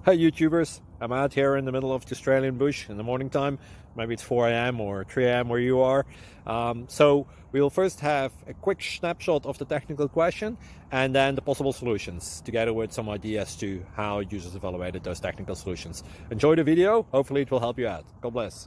Hey YouTubers, I'm out here in the middle of the Australian bush in the morning time. Maybe it's 4 a.m. or 3 a.m. where you are. So we'll first have a quick snapshot of the technical question and then the possible solutions, together with some ideas to how users evaluated those technical solutions. Enjoy the video, hopefully it will help you out. God bless.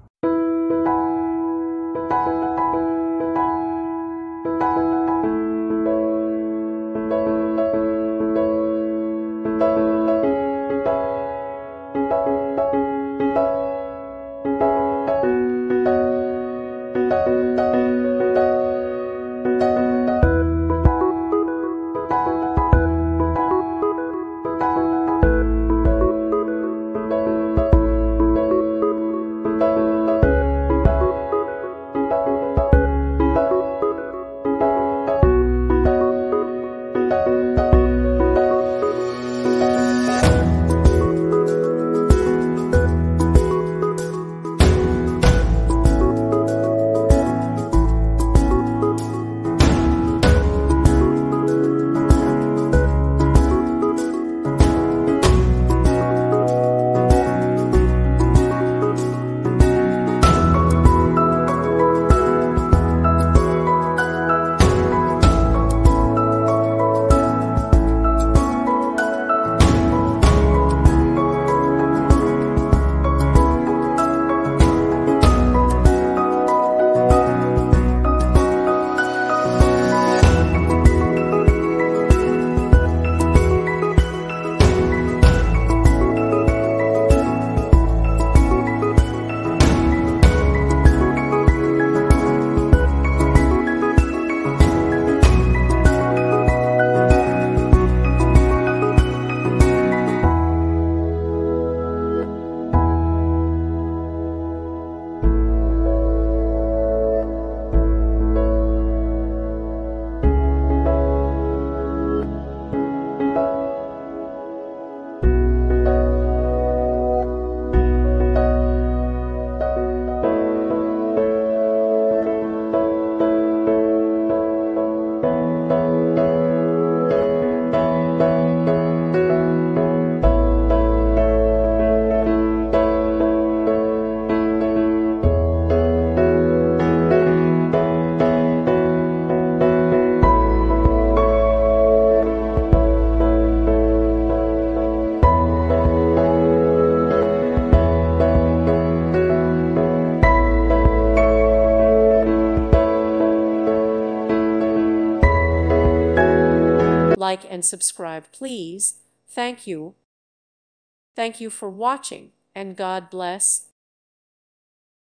Like and subscribe, please. Thank you. Thank you for watching, and God bless.